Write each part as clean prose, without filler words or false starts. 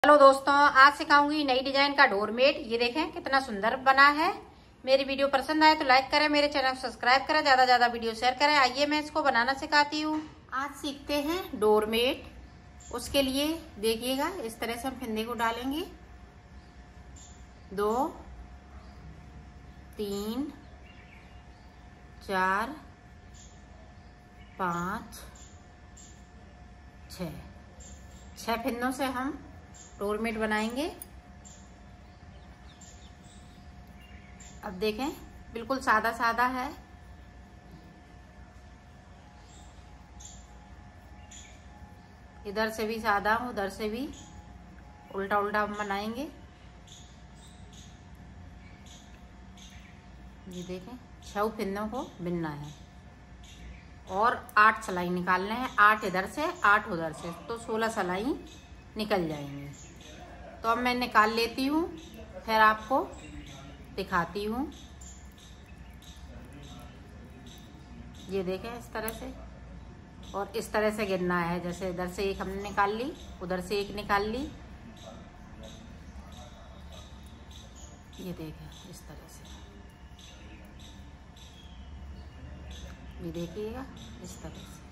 Hello दोस्तों, आज सिखाऊंगी नई डिजाइन का डोरमेट। ये देखें कितना सुंदर बना है। मेरी वीडियो पसंद आए तो लाइक करें, मेरे चैनल को सब्सक्राइब करें, ज्यादा ज्यादा वीडियो शेयर करें। आइए मैं इसको बनाना सिखाती हूँ। आज सीखते हैं डोरमेट। उसके लिए देखिएगा, इस तरह से हम फंदे को डालेंगे। 2 3 4 5 6 फंदों से हम डोरमेट बनाएंगे। अब देखें बिल्कुल सादा सादा है। इधर से भी सादा, उधर से भी उल्टा उल्टा हम बनाएंगे। ये देखें 6 फंदों को बिनना है और 8 सिलाई निकालने हैं। 8 इधर से 8 उधर से, तो 16 सिलाई निकल जाएंगे। तो अब मैं निकाल लेती हूँ, फिर आपको दिखाती हूँ। ये देखें इस तरह से, और इस तरह से गिनना है। जैसे इधर से एक हमने निकाल ली, उधर से एक निकाल ली। ये देखें इस तरह से, ये देखिएगा इस तरह से।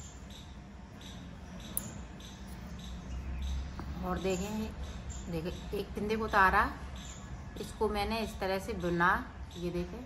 और देखेंगे, देखें एक फंदे को उतारा, इसको मैंने इस तरह से बुना। ये देखें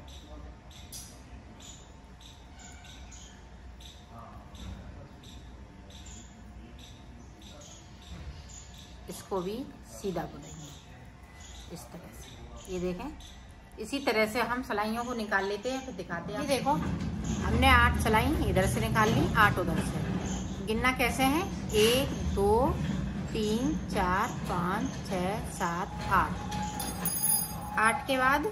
इसको भी सीधा बुनेंगे इस तरह से। ये देखें इसी तरह से हम सिलाइयों को निकाल लेते हैं, फिर दिखाते हैं। ये देखो हमने 8 सिलाई इधर से निकाल ली, 8 उधर से। गिनना कैसे है? 1 2 3 4 5 6 7 8। 8 के बाद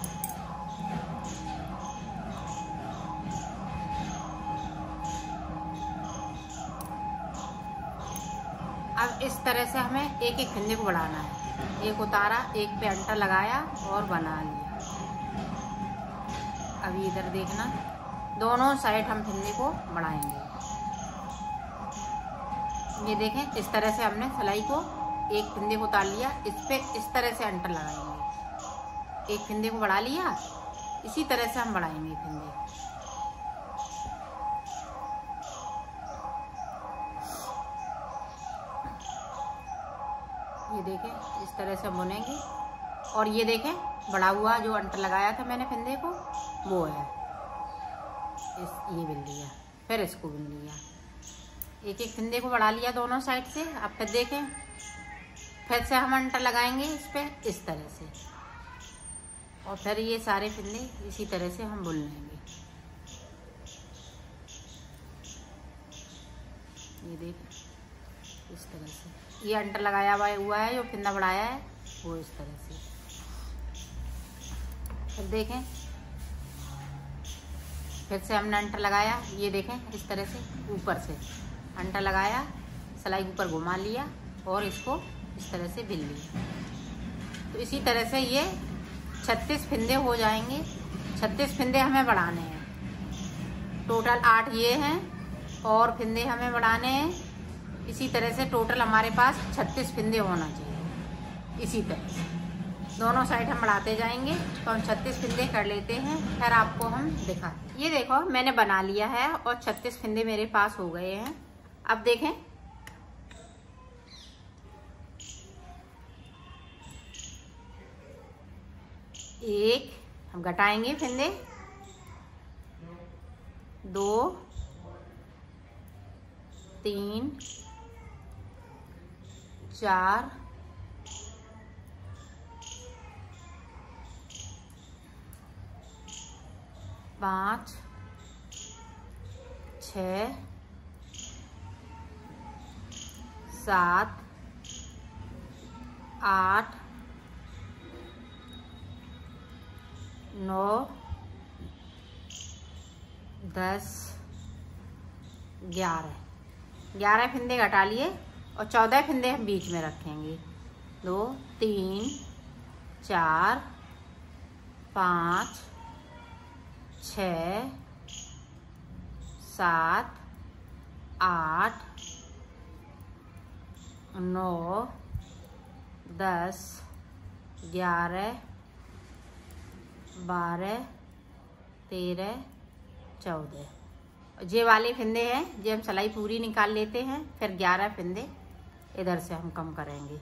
अब इस तरह से हमें एक एक फंदे को बढ़ाना है। एक उतारा, एक पे अंटा लगाया और बना लिया। अभी इधर देखना, दोनों साइड हम फंदे को बढ़ाएंगे। ये देखें इस तरह से हमने सिलाई को एक फंदे को उतार लिया, इस पे इस तरह से अंटर लगाएंगे। एक फंदे को बढ़ा लिया, इसी तरह से हम बढ़ाएंगे फंदे। ये देखें इस तरह से बुनेंगे। और ये देखें बढ़ा हुआ जो अंटर लगाया था मैंने फंदे को, वो है ये बिन लिया, फिर इसको बिन लिया। एक एक फंदे को बढ़ा लिया दोनों साइड से। अब फिर देखें, फिर से हम अंटर लगाएंगे इस पे इस तरह से, और फिर ये सारे फंदे इसी तरह से हम बुन लेंगे। ये देखें इस तरह से, ये अंटर लगाया हुआ है, जो फंदा बढ़ाया है वो इस तरह से। फिर देखें, फिर से हमने अंटर लगाया। ये देखें इस तरह से ऊपर से अंटा लगाया, सिलाई ऊपर घुमा लिया और इसको इस तरह से बिन लिया। तो इसी तरह से ये 36 फंदे हो जाएंगे। 36 फंदे हमें बढ़ाने हैं। टोटल 8 ये हैं और फंदे हमें बढ़ाने हैं। इसी तरह से टोटल हमारे पास 36 फंदे होना चाहिए। इसी तरह से दोनों साइड हम बढ़ाते जाएंगे। तो हम 36 फंदे कर लेते हैं, फिर आपको हम दिखाते हैं। ये देखो मैंने बना लिया है और 36 फंदे मेरे पास हो गए हैं। अब देखें, एक हम घटाएंगे फंदे, 2 3 4 5 6 7 8 9 10 11 फंदे घटा लिए और 14 फंदे हम बीच में रखेंगे। 2 3 4 5 6 7 8 9 10, 11, 12, 13, 14। ये वाले फिंदे हैं जो हम सिलाई पूरी निकाल लेते हैं, फिर 11 फिंदे इधर से हम कम करेंगे।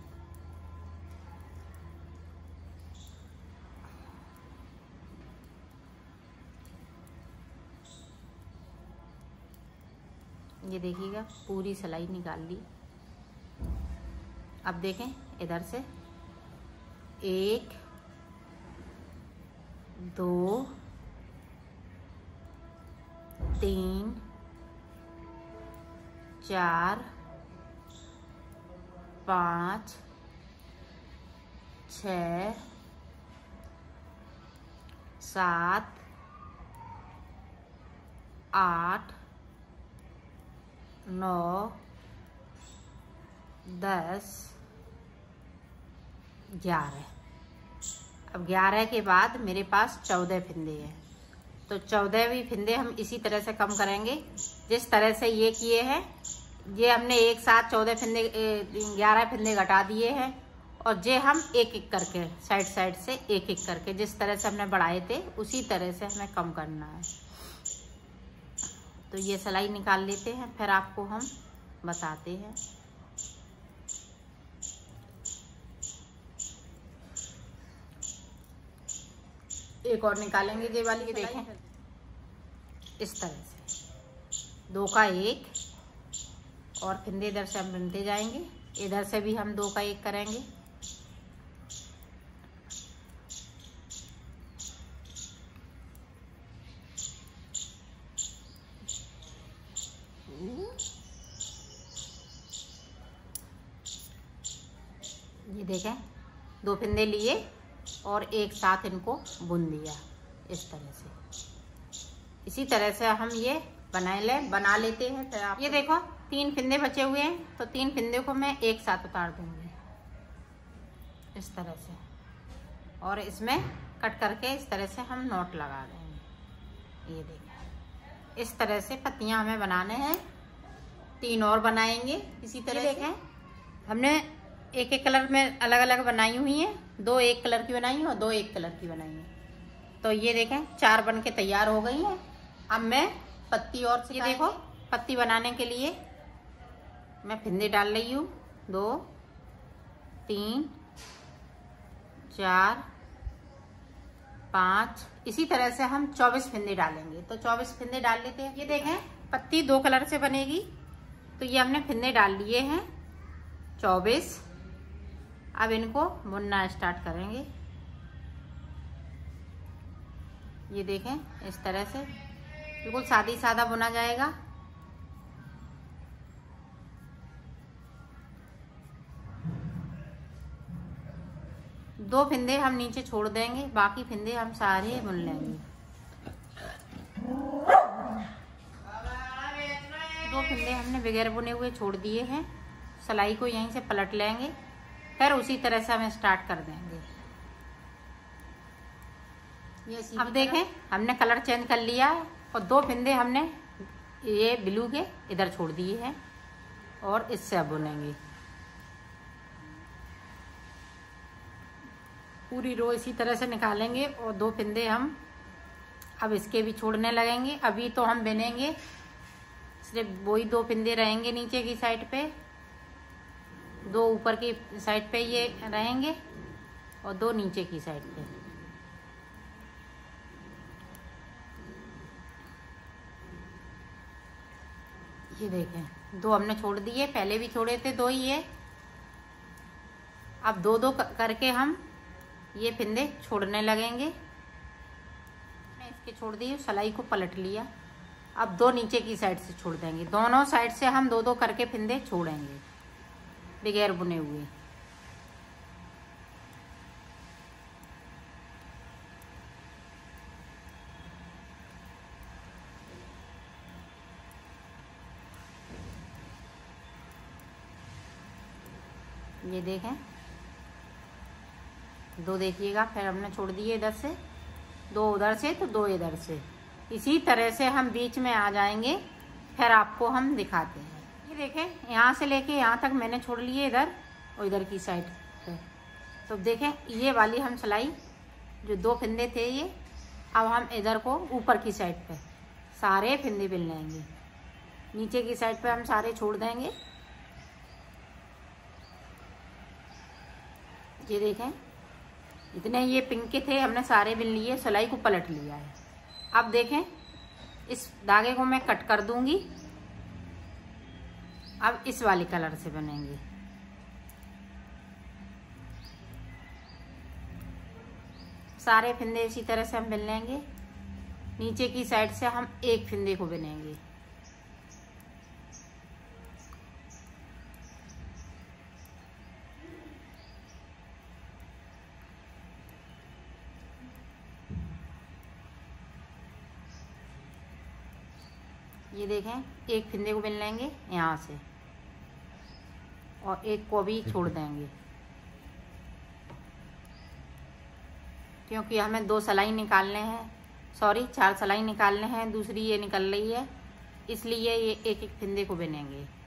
ये देखिएगा पूरी सिलाई निकाल ली। अब देखें इधर से 1, 2, 3, 4, 5, 6, 7, 8, 9, 10, 11। अब 11 के बाद मेरे पास 14 फिंदे हैं, तो 14वीं फिंदे हम इसी तरह से कम करेंगे जिस तरह से ये किए हैं। ये हमने एक साथ 14 फिंदे 11 फिंदे घटा दिए हैं, और ये हम एक एक करके साइड साइड से एक एक करके जिस तरह से हमने बढ़ाए थे उसी तरह से हमें कम करना है। तो ये सिलाई निकाल लेते हैं, फिर आपको हम बताते हैं। एक और निकालेंगे ये वाली, देखें इस तरह से 2 का 1, और फिंदे इधर से हम बुनते जाएंगे। इधर से भी हम 2 का 1 करेंगे। ये देखें 2 फिंदे लिए और एक साथ इनको बुन दिया इस तरह से। इसी तरह से हम ये बना लेते हैं। फिर आप ये देखो 3 फिंदे बचे हुए हैं, तो 3 फिंदे को मैं एक साथ उतार दूंगी इस तरह से, और इसमें कट करके इस तरह से हम नॉट लगा देंगे। ये देखें इस तरह से पत्तियां हमें बनाने हैं। 3 और बनाएंगे इसी तरह। देखें हमने एक एक कलर में अलग अलग बनाई हुई हैं। 2 एक कलर की बनाई हैं और 2 एक कलर की बनाई हैं। तो ये देखें 4 बन के तैयार हो गई हैं। अब मैं पत्ती और ये देखो पत्ती बनाने के लिए मैं फिंदे डाल रही हूँ। 2, 3, 4, 5। इसी तरह से हम 24 फिंदे डालेंगे। तो 24 फिंदे डाल लेते हैं। ये देखें पत्ती 2 कलर से बनेगी, तो ये हमने फिंदे डाल लिए हैं 24। अब इनको बुनना स्टार्ट करेंगे। ये देखें इस तरह से बिल्कुल सादी सादा बुना जाएगा। दो फिंदे हम नीचे छोड़ देंगे, बाकी फिंदे हम सारे बुन लेंगे। 2 फिंदे हमने बगैर बुने हुए छोड़ दिए हैं। सिलाई को यहीं से पलट लेंगे, फिर उसी तरह से हम स्टार्ट कर देंगे। अब देखें हमने कलर चेंज कर लिया है और 2 फिंदे हमने ये ब्लू के इधर छोड़ दिए हैं और इससे अब बुनेंगे। पूरी रो इसी तरह से निकालेंगे और 2 फिंदे हम अब इसके भी छोड़ने लगेंगे। अभी तो हम बुनेंगे सिर्फ वही 2 फिंदे रहेंगे नीचे की साइड पे, 2 ऊपर की साइड पे ये रहेंगे और 2 नीचे की साइड पे। ये देखें 2 हमने छोड़ दिए, पहले भी छोड़े थे 2 ही है। अब 2-2 करके हम ये फिंदे छोड़ने लगेंगे। मैंने इसके छोड़ दिए, सिलाई को पलट लिया। अब 2 नीचे की साइड से छोड़ देंगे। दोनों साइड से हम 2-2 करके फिंदे छोड़ेंगे बगैर बुने हुए। ये देखें 2 देखिएगा, फिर हमने छोड़ दिए इधर से, 2 उधर से तो 2 इधर से। इसी तरह से हम बीच में आ जाएंगे, फिर आपको हम दिखाते हैं। ये देखें यहाँ से लेके यहाँ तक मैंने छोड़ लिए इधर और इधर की साइड पे। तो देखें ये वाली हम सिलाई जो 2 फंदे थे ये, अब हम इधर को ऊपर की साइड पे सारे फंदे बिल लेंगे, नीचे की साइड पे हम सारे छोड़ देंगे। ये देखें इतने ये पिंक के थे, हमने सारे बिन लिए, सिलाई को पलट लिया है। अब देखें इस धागे को मैं कट कर दूंगी, अब इस वाले कलर से बनेंगे। सारे फंदे इसी तरह से हम बिन लेंगे, नीचे की साइड से हम एक फंदे को बिनेंगे। ये देखें एक फंदे को बिन लेंगे यहाँ से और एक को भी छोड़ देंगे, क्योंकि हमें 2 सिलाई निकालने हैं, सॉरी 4 सिलाई निकालने हैं, दूसरी ये निकल रही है, इसलिए ये एक एक फंदे को बिनेंगे।